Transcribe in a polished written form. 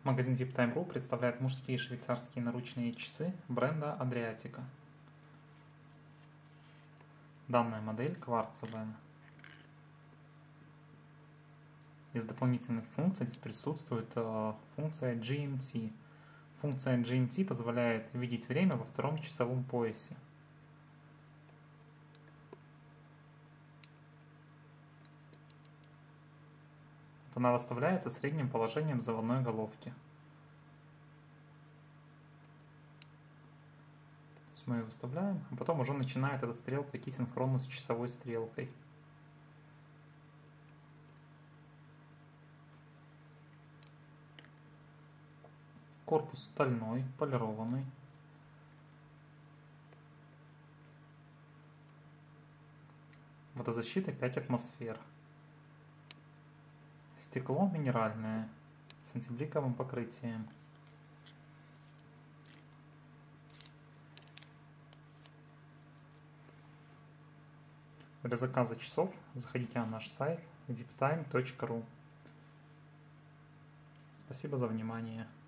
Магазин VIPTime.ru представляет мужские швейцарские наручные часы бренда Adriatica. Данная модель кварцевая. Из дополнительных функций здесь присутствует функция GMT. Функция GMT позволяет видеть время во втором часовом поясе. Она выставляется средним положением заводной головки. То есть мы ее выставляем, а потом уже начинает эта стрелка идти синхронно с часовой стрелкой. Корпус стальной, полированный. Водозащита 5 атмосфер. Стекло минеральное с антибликовым покрытием. Для заказа часов заходите на наш сайт viptime.ru. Спасибо за внимание.